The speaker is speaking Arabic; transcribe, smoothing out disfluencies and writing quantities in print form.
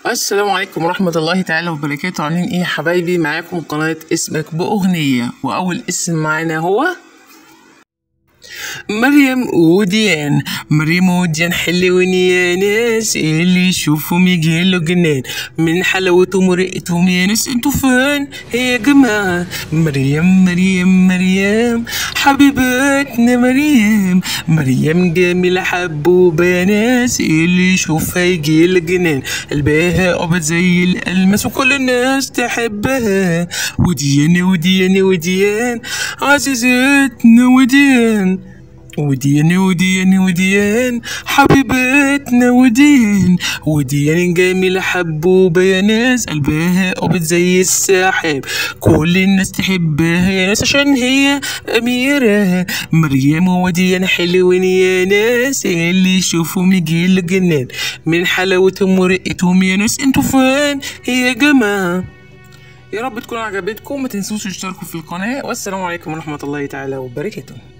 السلام عليكم ورحمة الله تعالى وبركاته. عاملين ايه يا حبايبي؟ معاكم قناة اسمك بأغنية، وأول اسم معانا هو مريم وديان. مريم وديان حلوين يا ناس، اللي يشوفهم يجيله جنان من حلاوتهم ورقتهم يا ناس. انتوا فين يا جماعة؟ مريم مريم مريم حبيبتنا مريم. مريم جميلة حبوبة يا ناس، اللي يشوفها يجيله جنان. قلبها أبيض زي الألماس وكل الناس تحبها. وديان وديان وديان عزيزتنا وديان. وديان حبيبتنا وديان جميلة حبوبة يا ناس، قلبها أبيض زي السحاب. كل الناس تحبها يا ناس عشان هي أميرة. مريم وديان حلوين يا ناس، اللي يشوفهم يجيله جنان من حلاوتهم ورقتهم يا ناس. انتوا فين يا جماعة؟ يا رب تكون عجبتكم، ما تنسوش تشتركوا في القناة، والسلام عليكم ورحمة الله تعالى وبركاته.